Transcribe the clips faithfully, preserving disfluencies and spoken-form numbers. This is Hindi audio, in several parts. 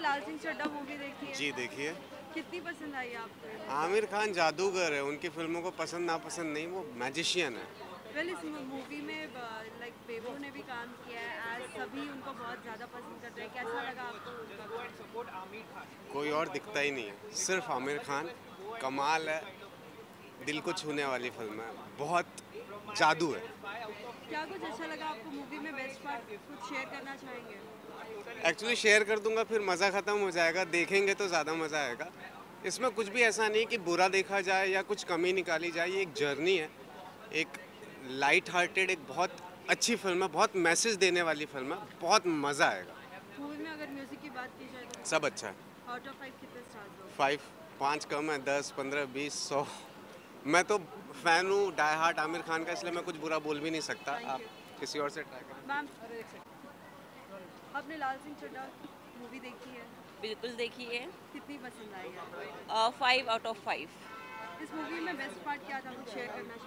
लाल सिंह चड्ढा मूवी देखी है? जी देखिए। कितनी पसंद आई आपको? आमिर खान जादूगर है, उनकी फिल्मों को पसंद नापसंद नहीं, वो मैजिशियन है। वेल इस मूवी में लाइक बेबो ने भी काम किया है, एज सभी उनको बहुत ज़्यादा पसंद करते हैं, कैसा लगा आपको उनका? कोई और दिखता ही नहीं है, सिर्फ आमिर खान। कमाल है, दिल को छूने वाली फिल्म है, बहुत जादू है। क्या कुछ अच्छा लगा आपको मूवी में? बेस्ट पार्ट कुछ शेयर करना चाहेंगे? एक्चुअली शेयर कर दूंगा फिर मज़ा ख़त्म हो जाएगा, देखेंगे तो ज़्यादा मज़ा आएगा। इसमें कुछ भी ऐसा नहीं कि बुरा देखा जाए या कुछ कमी निकाली जाए, ये एक जर्नी है, एक लाइट हार्टेड, एक बहुत अच्छी फिल्म है, बहुत मैसेज देने वाली फिल्म है, बहुत मज़ा आएगा। मूवी में अगर म्यूजिक की बात की जाए तो सब अच्छा है। आउट ऑफ फाइव कितने स्टार्स दोगे? फाइव, पाँच कम है, दस, पंद्रह, बीस, सौ। मैं तो फ़ैन हूँ डाई हार्ट आमिर खान का, इसलिए मैं कुछ बुरा बोल भी नहीं सकता। आप किसी और से ट्राई करें। मैम, आपने लाल सिंह चड्ढा मूवी देखी है? बिल्कुल देखी है। कितनी पसंद आई है? Five out of five. इस मूवी में बेस्ट पार्ट क्या था, कुछ शेयर करना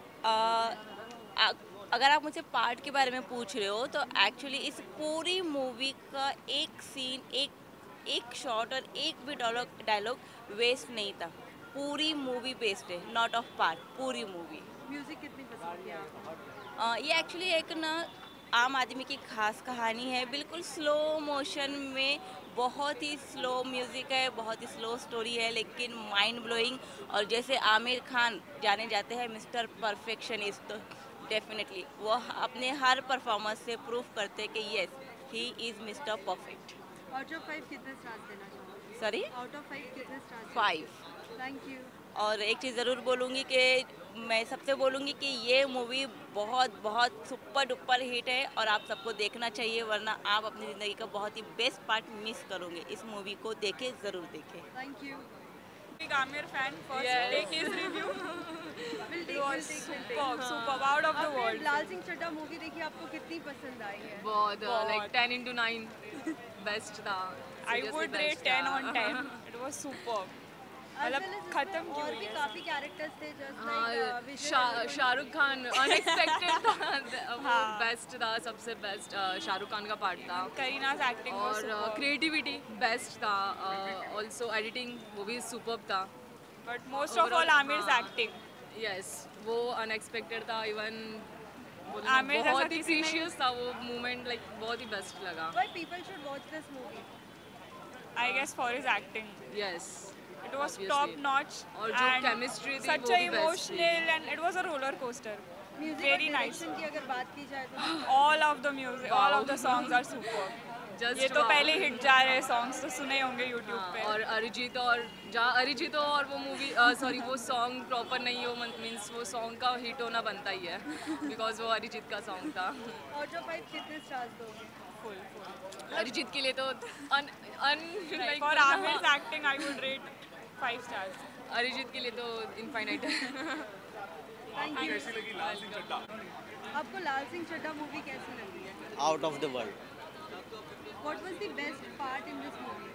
चाहेंगे? अगर आप मुझसे पार्ट के बारे में पूछ रहे हो तो एक्चुअली इस पूरी मूवी का एक सीन, एक एक शॉट और एक भी डायलॉग डायलॉग वेस्ट नहीं था। पूरी मूवी बेस्ड है, नॉट ऑफ पार्ट, पूरी मूवी। म्यूजिक कितनी पसंद किया आपको? uh, ये एक्चुअली एक ना आम आदमी की खास कहानी है, बिल्कुल स्लो मोशन में, बहुत ही स्लो म्यूज़िक है, बहुत ही स्लो स्टोरी है, लेकिन माइंड ब्लोइंग। और जैसे आमिर खान जाने जाते हैं मिस्टर परफेक्शनिस्ट, तो डेफिनेटली वो अपने हर परफॉर्मेंस से प्रूफ करते हैं कि yes he is mister perfect. Out of five कितने स्टार्स देना चाहोगे? सॉरी, आउट ऑफ फाइव कितने स्टार्स? फाइव। Thank you. और एक चीज़ ज़रूर बोलूँगी कि मैं सबसे बोलूँगी कि ये मूवी बहुत बहुत सुपर डुपर हिट है और आप सबको देखना चाहिए, वरना आप अपनी ज़िंदगी का बहुत ही बेस्ट पार्ट मिस करोगे। इस मूवी को देखें, ज़रूर देखें। Thank you. Big Amir fan. First Yes. take his review. We'll take, It was we'll take, we'll take. superb, superb, out of the आपने world. लाल सिंह चड्ढा मूवी देखी, आपको कितनी पसंद आई है? बहुत बहुत। Like ten into nine best था। I would rate ten on ten. It was superb. मतलब खत्म क्यों और हुई भी है? काफी कैरेक्टर्स थे, जस्ट हाँ, लाइक शा- शाहरुख खान अनएक्सपेक्टेड था, वो हाँ। बेस्ट था, सबसे बेस्ट शाहरुख खान का पार्ट था। Kareena's acting was और superb. क्रिएटिविटी बेस्ट था, ऑल्सो एडिटिंग वो भी सुपर्ब था। But most of all overall, Amir's हाँ। acting. यस, वो अनएक्सपेक्टेड था, इवन आमिर जैसा बहुत ही किसी ने- प्रीशियस था वो मोमेंट, लाइक बहुत ही बेस्ट लगा। Why people should watch this movie? I guess for his acting. Yes, It was Obviously. top notch. और जो and chemistry थी, such वो a भी best थी। emotional and it was a roller coaster. Music Very और nice. डायरेक्शन की अगर बात की जाए तो All of the music, all of the songs are superb. Just ये तो wow. पहले हिट जा रहे सॉन्ग्स तो सुने होंगे YouTube हाँ, पे। और अरिजीत और जहाँ अरिजीत हो और वो मूवी सॉरी वो सॉन्ग प्रॉपर नहीं हो, मीन्स वो सॉन्ग का हिट होना बनता ही है, बिकॉज वो अरिजीत का सॉन्ग था। आउट ऑफ फाइव कितने स्टार्स दोगे? Full, full. अरिजीत के लिए तो अन अन Like like for Amir's acting, I would rate five stars. Arijit के लिए तो इनफाइनाइट है। Thank you. आपको लाल सिंह चड्ढा मूवी कैसी लगी है? out of the world. What was the best part in this movie?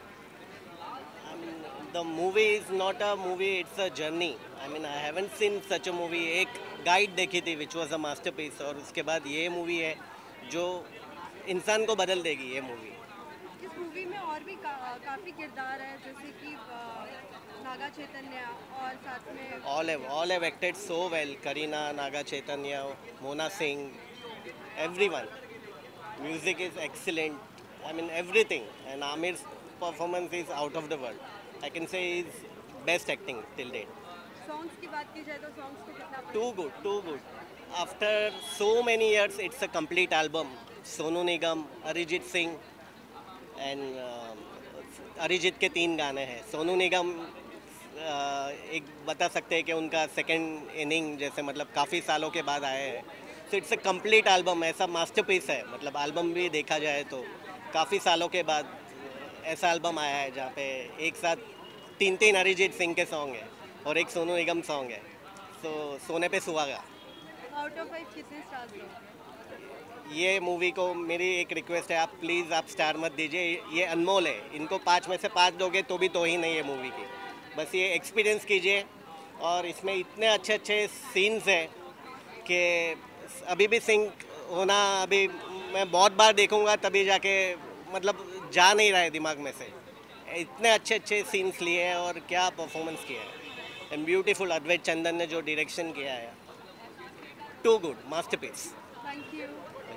I mean, the movie is not a movie; it's a journey. I mean, I haven't seen such a movie. एक गाइड देखी थी, which was a masterpiece, और उसके बाद ये मूवी है जो इंसान को बदल देगी। ये मूवी इस मूवी में और भी का, काफी किरदार है, जैसे कि नागा चैतन्य और साथ में all have all have acted so well. Kareena, Naga Chaitanya, Mona Singh, everyone. Music is excellent. I mean everything. And Amir's performance is out of the world. I can say is best acting till date. Songs की बात की जाए तो सॉन्ग्स को कितना पसंद? Too good, too good. After so many years, it's a complete album. Sonu Nigam, Arijit Singh, and uh, Arijit के तीन गाने हैं. सोनू निगम uh, एक बता सकते हैं कि उनका सेकंड इनिंग जैसे, मतलब काफ़ी सालों के बाद आए हैं. So it's a complete album, ऐसा मास्टरपीस है. मतलब एल्बम भी देखा जाए तो काफ़ी सालों के बाद ऐसा एल्बम आया है जहाँ पे एक साथ तीन तीन अरिजीत सिंह के सॉन्ग हैं और एक सोनू निगम सॉन्ग है. सो सोने पे सुहागा. आउट ऑफ फाइव कितने स्टार्स दोगे? ये मूवी को मेरी एक रिक्वेस्ट है, आप प्लीज़ आप स्टार मत दीजिए. ये अनमोल है, इनको पाँच में से पाँच दोगे तो भी तो ही नहीं है मूवी की. बस ये एक्सपीरियंस कीजिए. और इसमें इतने अच्छे अच्छे सीन्स हैं कि अभी भी सिंक होना, अभी मैं बहुत बार देखूंगा तभी जाके, मतलब जा नहीं रहा है दिमाग में से. इतने अच्छे अच्छे सीन्स लिए हैं और क्या परफॉर्मेंस किया है एंड ब्यूटीफुल अद्वैत चंदन ने जो डायरेक्शन किया है too good masterpiece thank you.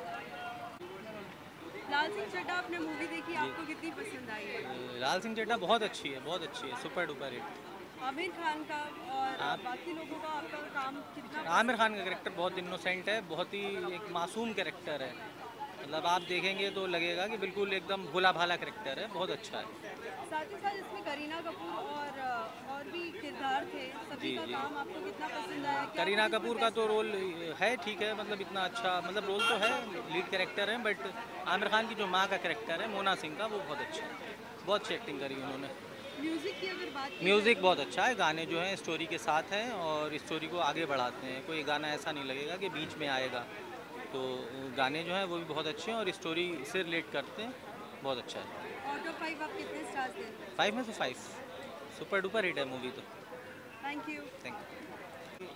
लाल सिंह चड्ढा आपने मूवी देखी, आपको कितनी पसंद आई है? लाल सिंह चड्ढा बहुत अच्छी है, बहुत अच्छी है, super duper hit. Aamir Khan का और आप- बाकी लोगों का आपका काम कितना? आमिर खान का कैरेक्टर बहुत इनोसेंट है, बहुत ही एक मासूम कैरेक्टर है, मतलब आप देखेंगे तो लगेगा कि बिल्कुल एकदम भोला भाला कैरेक्टर है, बहुत अच्छा है। साथ ही साथ इसमें करीना कपूर और और भी किरदार थे, सभी जी, का जी। काम आपको कितना पसंद आया? क्या करीना कुछ कपूर कुछ का ऐसा- तो रोल है ठीक है, मतलब इतना अच्छा, मतलब रोल तो है, लीड कैरेक्टर है, बट आमिर खान की जो माँ का कैरेक्टर है मोना सिंह का, वो बहुत अच्छा है, बहुत अच्छी एक्टिंग करी उन्होंने। म्यूजिक की अगर बात की म्यूज़िक जाए बहुत अच्छा है, गाने जो हैं स्टोरी के साथ हैं और स्टोरी को आगे बढ़ाते हैं, कोई गाना ऐसा नहीं लगेगा कि बीच में आएगा, तो गाने जो हैं वो भी बहुत अच्छे हैं और स्टोरी से रिलेट करते हैं, बहुत अच्छा है। आउट ऑफ फाइव आप कितने स्टार्स देते हैं? फाइव में से फाइव, सुपर डुपर हिट है मूवी तो। Thank you. Thank you.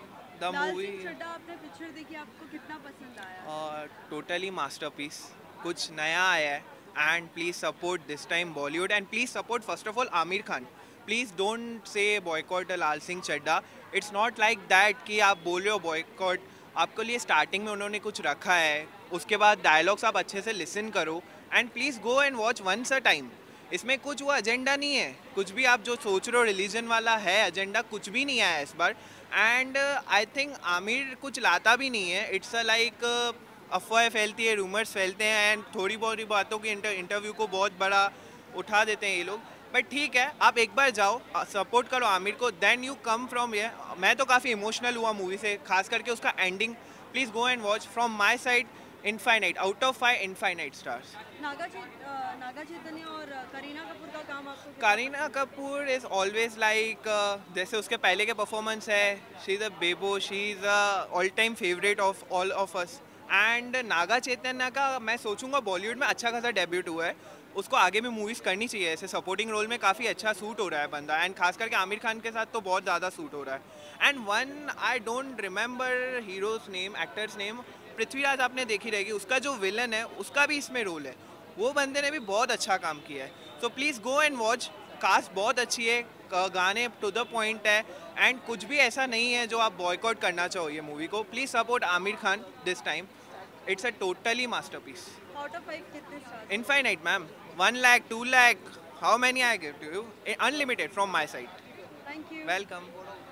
The Lal movie Singh Chaddha आपने पिक्चर देखी, आपको कितना पसंद आया? टोटली मास्टरपीस, कुछ नया आया है and please support this time Bollywood and please support first of all Aamir Khan. Please don't say boycott Lal Singh Chaddha, it's not like that कि आप बोल रहे हो बॉयकॉट, आपके लिए स्टार्टिंग में उन्होंने कुछ रखा है, उसके बाद डायलॉग्स आप अच्छे से लिसन करो and please go and watch once a time. इसमें कुछ वो एजेंडा नहीं है, कुछ भी आप जो सोच रहे हो रिलीजन वाला है एजेंडा, कुछ भी नहीं आया इस बार एंड आई थिंक आमिर कुछ लाता भी नहीं है। इट्स अ लाइक अफवाहें फैलती है, रूमर्स फैलते हैं एंड थोड़ी बहुत बातों की इंटरव्यू को बहुत बड़ा उठा देते हैं ये लोग, बट ठीक है, आप एक बार जाओ, सपोर्ट करो आमिर को, देन यू कम फ्रॉम ये। मैं तो काफ़ी इमोशनल हुआ मूवी से, खास करके उसका ending. Please go and watch from my side, infinite, out of five infinite stars. Naga चैत नागा चैतन्य और अ, करीना कपूर का काम आपको कितना- Kareena Kapoor is always like, जैसे उसके पहले के परफॉर्मेंस है, she is a Bebo, she is a all time favourite of all of us and Naga Chaitanya का मैं सोचूंगा बॉलीवुड में अच्छा खासा डेब्यूट हुआ है, उसको आगे भी मूवीज़ करनी चाहिए, ऐसे सपोर्टिंग रोल में काफ़ी अच्छा सूट हो रहा है बंदा एंड खास करके आमिर खान के साथ तो बहुत ज़्यादा सूट हो रहा है। And one I don't remember heroes name, actors name, Prithviraj आपने देखी रहेगी, उसका जो विलन है उसका भी इसमें रोल है, वो बंदे ने भी बहुत अच्छा काम किया है। So please go and watch, cast बहुत अच्छी है, क- गाने टू द पॉइंट है एंड कुछ भी ऐसा नहीं है जो आप बॉयकॉट करना चाहो ये मूवी को। Please support Aamir Khan this time, it's a totally masterpiece. Out of five कितने stars? Infinite, ma'am. One lakh, two lakh. How many I give to you? Eh, Unlimited from my side. Thank you. Welcome.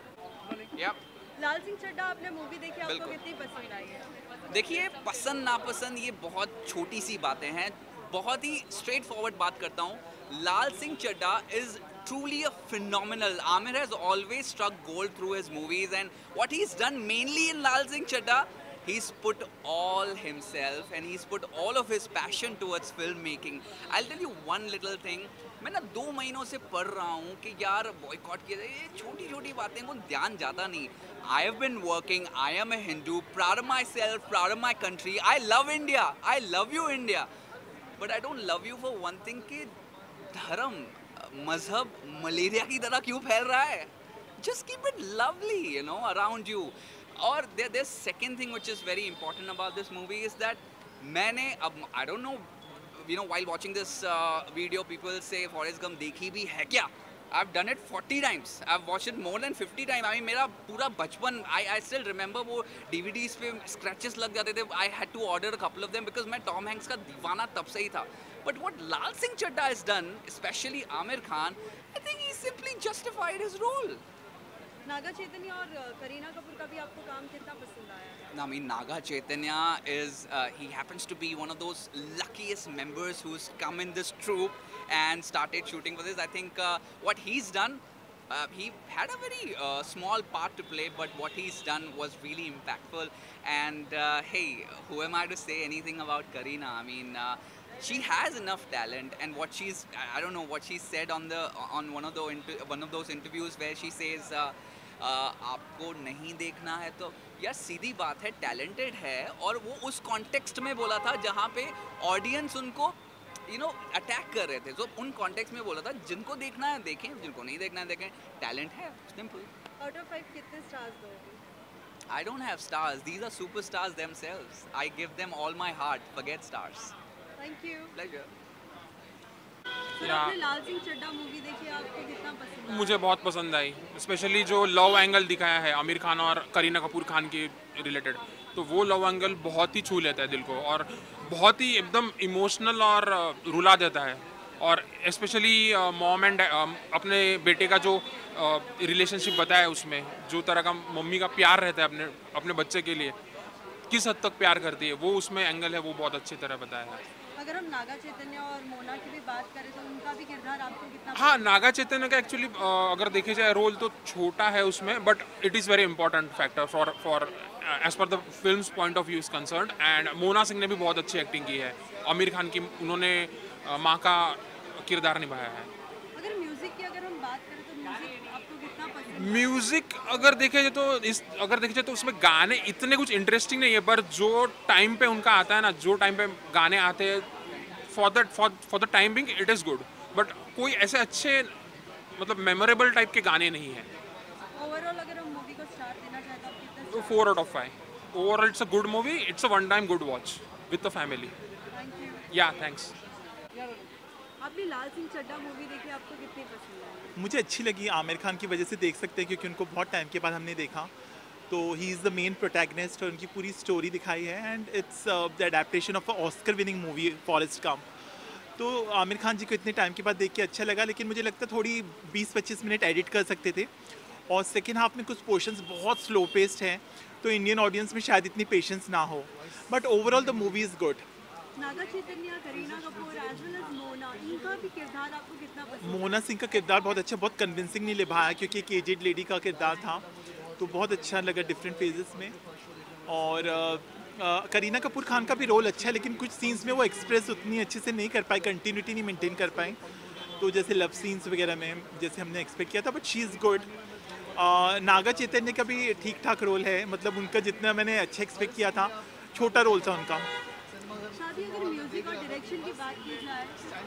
Laal Singh Chaddha आपने मूवी देखी, आपको बिल्कुल। कितनी पसंद आई है? देखिए, पसंद नापसंद ये बहुत छोटी सी बातें हैं, बहुत ही स्ट्रेट फॉरवर्ड बात करता हूँ। Laal Singh Chaddha is truly a phenomenal. Amir has always struck gold through his movies, and what he's done mainly in Lal Singh Chadda, he's put all himself and he's put all of his passion towards filmmaking. I'll tell you one little thing. मैं ना दो महीनों से पढ़ रहा हूँ कि यार बॉयकॉट किया जाए, ये छोटी छोटी बातें को ध्यान जाता नहीं। I have been working, I am a Hindu, proud of myself, proud of my country, I love India, I love you India, but I don't love you for one thing कि धर्म, मजहब मलेरिया की तरह क्यों फैल रहा है? Just keep it lovely, you know, around you. और there, there's second thing which is very important about this movie is that मैंने अब I don't know, you know, while watching this uh, video, people say Forrest Gump देखी भी है क्या? I've done it forty times. I've watched it more than fifty times. I mean, मेरा पूरा बचपन, I I still remember वो D V Ds पे scratches लग जाते थे. I had to order a couple of them because मैं Tom Hanks का दीवाना तब से ही था. But what Lal Singh Chadda has done, especially Amir Khan, I think he simply justified his role. Naga Chaitanya और अ, करीना कपूर का भी आपको काम कितना पसंद आया? I mean, Naga Chaitanya is, uh, he happens to be one of those luckiest members who's come in this troupe and started shooting for this. I think uh, what he's done, uh, he had a very uh, small part to play, but what he's done was really impactful. And uh, hey, who am I to say anything about Kareena? I mean, uh, she has enough talent, and what she's, I don't know what she said on the on one of the inter, one of those interviews where she says, uh, uh, आपको नहीं देखना है तो यार सीधी बात है, टैलेंटेड है, और वो उस कॉन्टेक्स्ट में बोला था जहाँ पे ऑडियंस उनको यू नो अटैक कर रहे थे, तो उन कॉन्टेक्स्ट में बोला था जिनको देखना है देखें, जिनको नहीं देखना है देखें, टैलेंट है, सिंपल। आउट ऑफ फाइव कितने स्टार्स दोगे? I don't have stars, these are superstars themselves. I give them all my heart, forget stars. Thank you. Pleasure. Sir आपने लाल सिंह चड्ढा मूवी देखी, आपको कितना पसंद आया? मुझे बहुत पसंद आई, स्पेशली जो लव एंगल दिखाया है आमिर खान और करीना कपूर खान के रिलेटेड, तो वो लव एंगल बहुत ही छू लेता है दिल को और बहुत ही एकदम इमोशनल और रुला देता है। और स्पेशली मॉम एंड अपने बेटे का जो रिलेशनशिप बताया है उसमें, जो तरह का मम्मी का प्यार रहता है अपने अपने बच्चे के लिए, किस हद तक प्यार करती है, वो उसमें एंगल है, वो बहुत अच्छी तरह बताया है। अगर हम नागा चैतन्य और मोना की भी बात करें तो उनका भी किरदार आपको कितना? हाँ, नागा चैतन्य का एक्चुअली अगर देखे जाए रोल तो छोटा है उसमें, but it is very important factor for for as per the films point of view is concerned. And Mona Singh ने भी बहुत अच्छी एक्टिंग की है, आमिर खान की उन्होंने माँ का किरदार निभाया है। अगर म्यूजिक की अगर हम बात करें तो म्यूजिक आपको कितना पसंद? म्यूजिक अगर देखे जाए तो इस अगर देखे जाए तो उसमें गाने इतने कुछ इंटरेस्टिंग नहीं है, पर जो टाइम पे उनका आता है ना, जो टाइम पे गाने आते हैं, for the for for the time being it is good, but कोई ऐसे अच्छे मतलब मेमोरेबल टाइप के गाने नहीं है। ओवरऑल अगर हम मूवी को स्टार देना चाहें तो आप कितना? तो four out of five. Overall it's a good movie, it's a one time good watch with the family. Thank you. Yeah thanks. आपने लाल सिंह चड्ढा मूवी देखी, आपको कितनी पसंद आई? मुझे अच्छी लगी, आमिर खान की वजह से देख सकते हैं क्योंकि उनको बहुत टाइम के बाद हमने देखा, तो he is the main protagonist और उनकी पूरी स्टोरी दिखाई है and it's the adaptation of a Oscar winning movie Forrest Gump. तो आमिर खान जी को इतने टाइम के बाद देख के अच्छा लगा, लेकिन मुझे लगता है थोड़ी बीस पच्चीस मिनट एडिट कर सकते थे और सेकेंड हाफ में कुछ पोर्शंस बहुत स्लो पेस्ड हैं, तो इंडियन ऑडियंस में शायद इतनी पेशेंस ना हो, but overall the movie is good. Naga Chaitanya, Kareena Kapoor as well as Mona, इनका भी किरदार आपको कितना पसंद? मोना सिंह का किरदार बहुत अच्छा, बहुत कन्विंसिंगली निभाया क्योंकि एक एजेड लेडी का किरदार था, तो बहुत अच्छा लगा डिफरेंट फेजेस में। और आ, आ, करीना कपूर खान का भी रोल अच्छा है, लेकिन कुछ सीन्स में वो एक्सप्रेस उतनी अच्छे से नहीं कर पाई, कंटिन्यूटी नहीं मेंटेन कर पाई, तो जैसे लव सीन्स वगैरह में जैसे हमने एक्सपेक्ट किया था, but she is good. Naga Chaitanya का भी ठीक ठाक रोल है, मतलब उनका जितना मैंने अच्छा एक्सपेक्ट किया था, छोटा रोल था उनका। शादी अगर म्यूजिक और डायरेक्शन की बात की जाए,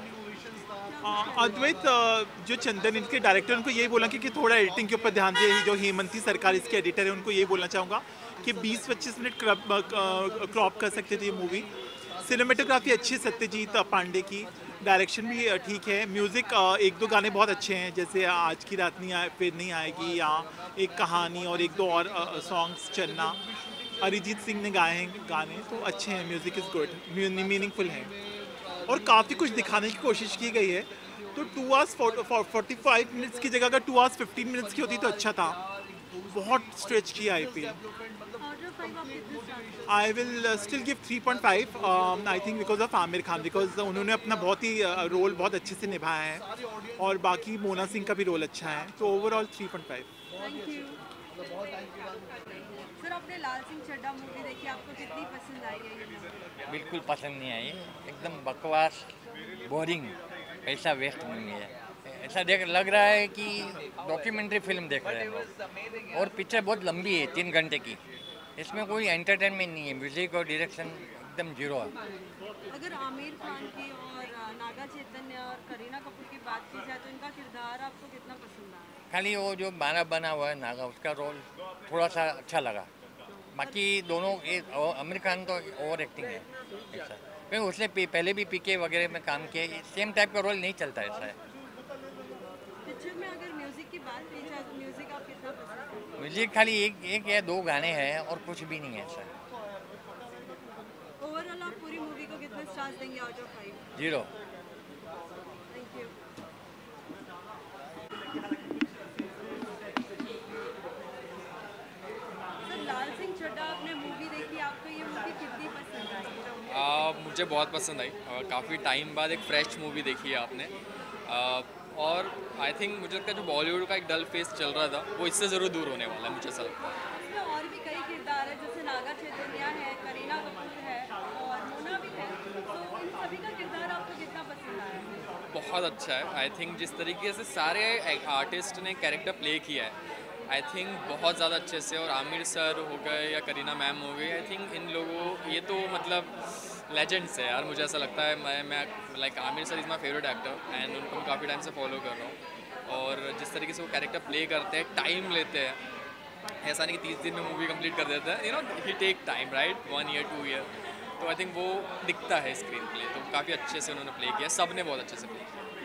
अद्वैत जो चंदन इनके डायरेक्टर, उनको यही बोला कि, कि थोड़ा एडिटिंग के ऊपर ध्यान दे। जो हेमंती सरकार इसके एडिटर है, उनको यही बोलना चाहूँगा कि बीस पच्चीस मिनट क्रॉप कर सकते थे ये मूवी। सिनेमेटोग्राफी अच्छी, सत्यजीत पांडे की, डायरेक्शन भी ठीक है। म्यूज़िक एक दो गाने बहुत अच्छे हैं, जैसे आज की रात नहीं आए फिर नहीं आएगी, या एक कहानी और एक दो और सॉन्ग्स चलना, अरिजीत सिंह ने गाए हैं गाने, तो अच्छे हैं। म्यूज़िक इज़ गुड, मीनिंगफुल है और काफ़ी कुछ दिखाने की कोशिश की गई है। तो two hours forty five minutes की जगह अगर टू आवर्स फिफ्टीन मिनट्स की होती तो अच्छा था, बहुत स्ट्रेच किया I feel. I will still give three point five, I think because of Aamir Khan, because उन्होंने अपना बहुत ही रोल uh, बहुत अच्छे से निभाया है और बाकी मोना सिंह का भी रोल अच्छा है, तो overall three point five. Thank you. Sir आपने लाल सिंह चड्ढा मूवी देखी, आपको कितनी पसंद आई है ये मूवी? बिल्कुल पसंद नहीं आई, एकदम बकवास, बोरिंग, पैसा वेस्ट नहीं है। ऐसा देख लग रहा है कि डॉक्यूमेंट्री फिल्म देख रहे हैं लोग, और पिक्चर बहुत लंबी है, तीन घंटे की, इसमें कोई एंटरटेनमेंट नहीं है, म्यूजिक और डायरेक्शन एकदम जीरो है। अगर आमिर खान की और नागा चैतन्य और करीना कपूर की बात की जाए तो इनका किरदार आपको कितना पसंद आया? खाली वो जो बाना बना हुआ है नागा, उसका रोल थोड़ा सा अच्छा लगा, बाकी दोनों आमिर खान तो ओवर एक्टिंग है ऐसा, क्योंकि उसने पहले भी पीके वगैरह में काम किया, सेम टाइप का रोल नहीं चलता ऐसा है। पिक्चर में अगर म्यूजिक की बात की जाए तो म्यूजिक आप कितना पसंद है? म्यूजिक खाली एक एक या दो गाने हैं और कुछ भी नहीं है ऐसा। ओवरऑल आप पूरी मूवी को कितने स्टार्स देंगे out of five? Zero. Thank you. Sir Laal Singh Chaddha आपने मूवी देखी, आपको ये मूवी कितनी पसंद आई? आ, मुझे बहुत पसंद आई, काफ़ी टाइम बाद एक फ्रेश मूवी देखी है आपने, आ, और आई थिंक मुझे लगता है जो बॉलीवुड का एक डल फेस चल रहा था वो इससे ज़रूर दूर होने वाला है, मुझे ऐसा लगता है। इसमें और भी कई किरदार है, जैसे नागा चैतन्य है, करीना कपूर है और मोना भी है, तो इन सभी का किरदार आपको कितना पसंद आया? बहुत अच्छा है, आई थिंक जिस तरीके से सारे आर्टिस्ट ने कैरेक्टर प्ले किया है, आई थिंक बहुत ज़्यादा अच्छे से, और आमिर सर हो गए या करीना मैम हो गई, आई थिंक इन लोगों ये तो मतलब लेजेंड्स है यार, मुझे ऐसा लगता है। मैं मैं like Aamir sir is my favourite actor and उनको मैं काफ़ी टाइम से फॉलो कर रहा हूँ, और जिस तरीके से वो कैरेक्टर प्ले करते हैं, टाइम लेते हैं, ऐसा नहीं कि तीस दिन में मूवी कंप्लीट कर देता है, you know he take time, right, one year two year, तो आई थिंक वो दिखता है स्क्रीन प्ले, तो काफ़ी अच्छे से उन्होंने प्ले किया, सब ने बहुत अच्छे से प्ले किया।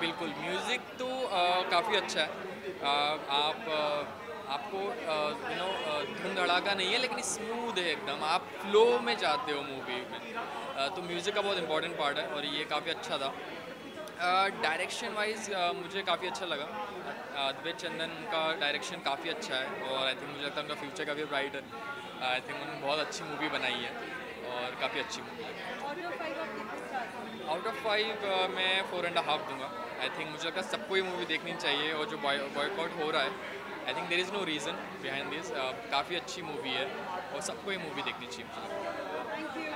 बिल्कुल म्यूज़िक तो काफ़ी अच्छा है। uh, आप uh, आपको यू नो धुन धड़ाका नहीं है लेकिन स्मूथ है एकदम, आप फ्लो में जाते हो मूवी में। uh, तो म्यूज़िक का बहुत इंपॉर्टेंट पार्ट है और ये काफ़ी अच्छा था। डायरेक्शन uh, वाइज uh, मुझे काफ़ी अच्छा लगा। अद्वैत चंदन का डायरेक्शन काफ़ी अच्छा है और आई थिंक मुझे लगता है उनका फ्यूचर काफ़ी ब्राइट है। आई थिंक उन्होंने बहुत अच्छी मूवी बनाई है और काफ़ी अच्छी मूवी है। आउट ऑफ फाइव मैं फोर एंड हाफ दूंगा। आई थिंक मुझे लगता है सबको ये मूवी देखनी चाहिए और जो बॉयकॉट हो रहा है I think there is no reason behind this. काफ़ी अच्छी मूवी है और सबको ये मूवी देखनी चाहिए।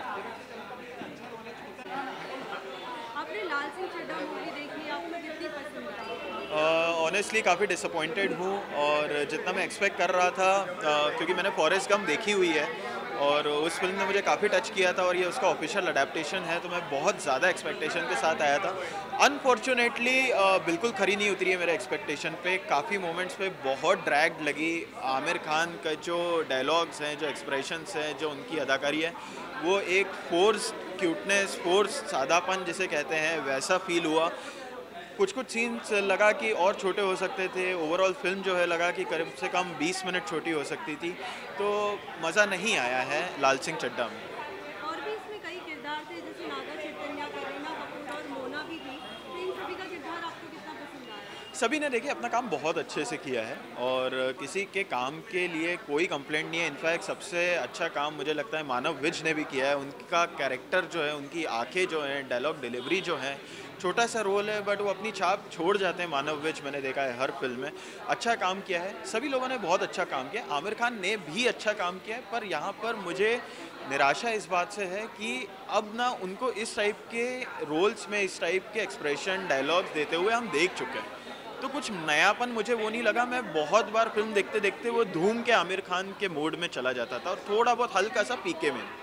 आपने लाल सिंह चड्ढा मूवी देखी, आपको कितनी पसंद आई? ऑनेस्टली काफ़ी डिसअपॉइंटेड हूँ और जितना मैं एक्सपेक्ट कर रहा था, uh, क्योंकि मैंने फॉरेस्ट गम देखी हुई है और उस फिल्म ने मुझे काफ़ी टच किया था और ये उसका ऑफिशियल अडेप्टेशन है, तो मैं बहुत ज़्यादा एक्सपेक्टेशन के साथ आया था। अनफॉर्चुनेटली बिल्कुल खरी नहीं उतरी है मेरे एक्सपेक्टेशन पे। काफ़ी मोमेंट्स पे बहुत ड्रैग लगी। आमिर खान का जो डायलॉग्स हैं, जो एक्सप्रेशंस हैं, जो उनकी अदाकारी है, वो एक फोर्स क्यूटनेस, फोर्स सादापन जिसे कहते हैं, वैसा फील हुआ। कुछ कुछ सीन्स लगा कि और छोटे हो सकते थे। ओवरऑल फिल्म जो है लगा कि कम से कम बीस मिनट छोटी हो सकती थी, तो मज़ा नहीं आया है लाल सिंह चड्ढा में। और भी इसमें कई किरदार थे, जैसे नागा चैतन्य, करीना कपूर और मोना भी थी, तो इन सभी का किरदार आपको कितना पसंद आया? सभी ने देखिए अपना काम बहुत अच्छे से किया है और किसी के काम के लिए कोई कंप्लेंट नहीं है। इनफैक्ट सबसे अच्छा काम मुझे लगता है मानव विज ने भी किया है। उनका कैरेक्टर जो है, उनकी आंखें जो हैं, डायलॉग डिलीवरी जो है, छोटा सा रोल है बट वो अपनी छाप छोड़ जाते हैं मानव विज, मैंने देखा है हर फिल्म में। अच्छा काम किया है, सभी लोगों ने बहुत अच्छा काम किया। आमिर खान ने भी अच्छा काम किया है, पर यहाँ पर मुझे निराशा इस बात से है कि अब ना उनको इस टाइप के रोल्स में, इस टाइप के एक्सप्रेशन, डायलॉग्स देते हुए हम देख चुके हैं, तो कुछ नयापन मुझे वो नहीं लगा। मैं बहुत बार फिल्म देखते देखते वो धूम के आमिर खान के मोड में चला जाता था और थोड़ा बहुत हल्का सा पीके में।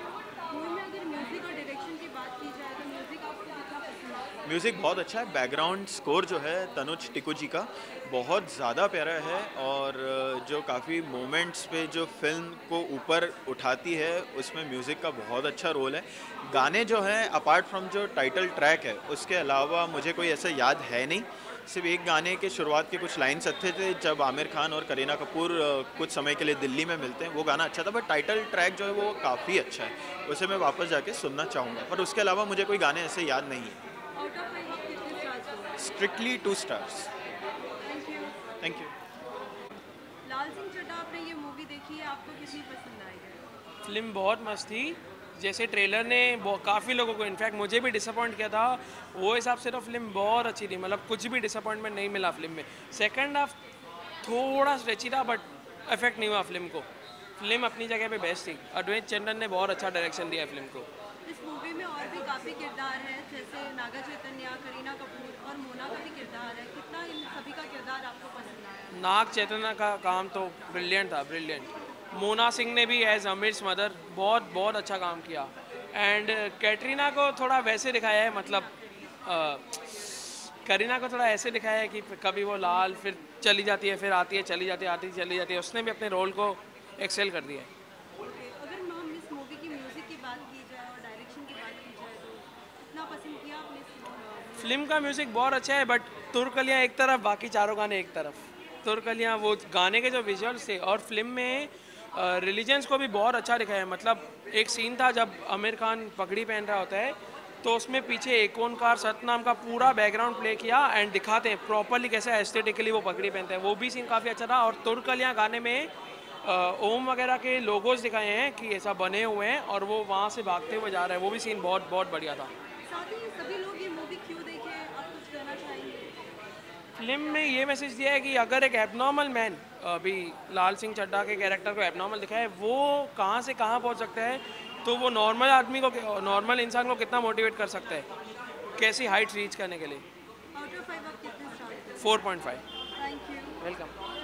म्यूज़िक बहुत अच्छा है। बैकग्राउंड स्कोर जो है तनुज टिकू जी का बहुत ज़्यादा प्यारा है और जो काफ़ी मोमेंट्स पे जो फिल्म को ऊपर उठाती है उसमें म्यूज़िक का बहुत अच्छा रोल है। गाने जो हैं अपार्ट फ्रॉम जो टाइटल ट्रैक है उसके अलावा मुझे कोई ऐसा याद है नहीं। सिर्फ एक गाने के शुरुआत के कुछ लाइन्स अच्छे थे जब आमिर खान और करीना कपूर कुछ समय के लिए दिल्ली में मिलते हैं, वो गाना अच्छा था। बट टाइटल ट्रैक जो है वो काफ़ी अच्छा है, उसे मैं वापस जाके सुनना चाहूँगा। पर उसके अलावा मुझे कोई गाने ऐसे याद नहीं है। Strictly two stars. Thank you. लाल सिंह चड्ढा, आपने ये मूवी देखी है, आपको कितनी पसंद आई है? फिल्म बहुत मस्त थी। जैसे ट्रेलर ने काफ़ी लोगों को, इनफैक्ट मुझे भी डिसअपॉइंट किया था, वो हिसाब से तो फिल्म बहुत अच्छी थी। मतलब कुछ भी डिसअपॉइंटमेंट नहीं मिला फिल्म में। सेकंड हाफ थोड़ा स्ट्रेची था बट इफेक्ट नहीं हुआ फिल्म को। फिल्म अपनी जगह पे बेस्ट थी। अद्वैत चंदन ने बहुत अच्छा डायरेक्शन दिया फिल्म को। इस मूवी में और भी काफ़ी किरदार हैं, जैसे नागा चैतन्य, करीना कपूर और मोना का भी किरदार है। कितना इन सभी का किरदार आपको पसंद आया? नाग चैतन्य का काम तो ब्रिलियंट था, ब्रिलियंट। मोना सिंह ने भी एज अमीर्स मदर बहुत बहुत अच्छा काम किया। एंड कैटरीना को थोड़ा वैसे दिखाया है, मतलब करीना को थोड़ा ऐसे दिखाया है कि कभी वो लाल, फिर चली जाती है, फिर आती है, चली जाती है, आती चली जाती है। उसने भी अपने रोल को एक्सेल कर दिया है। अगर हम इस मूवी की म्यूज़िक की बात की जाए और डायरेक्शन की बात की जाए तो कितना पसंद किया आपने? फिल्म का म्यूज़िक बहुत अच्छा है बट तुर्कलियाँ एक तरफ, बाकी चारों गाने एक तरफ। तुर्कलियाँ वो गाने के जो विजुअल्स थे और फिल्म में रिलीजन्स को भी बहुत अच्छा दिखाया है। मतलब एक सीन था जब आमिर खान पगड़ी पहन रहा होता है तो उसमें पीछे एक ओंकार सतनाम का पूरा बैकग्राउंड प्ले किया एंड दिखाते हैं प्रॉपरली कैसे एस्थेटिकली वो पगड़ी पहनते हैं। वो भी सीन काफ़ी अच्छा था। और तुर्कलियाँ गाने में ओम वगैरह के लोगोस दिखाए हैं कि ऐसा बने हुए हैं और वो वहाँ से भागते हुए जा रहे हैं। वो भी सीन बहुत बहुत बढ़िया था। साथ ही सभी लोग ये मूवी क्यों देखें, आप कुछ कहना चाहेंगे? फिल्म में ये मैसेज दिया है कि अगर एक एबनॉर्मल मैन, अभी लाल सिंह चड्ढा के कैरेक्टर को एबनॉर्मल दिखाया है, वो कहाँ से कहाँ पहुँच सकता है, तो वो नॉर्मल आदमी को, नॉर्मल इंसान को कितना मोटिवेट कर सकता है, कैसी हाइट रीच करने के लिए। आउट ऑफ फाइव आप कितने star? Four point five. Thank you. Welcome.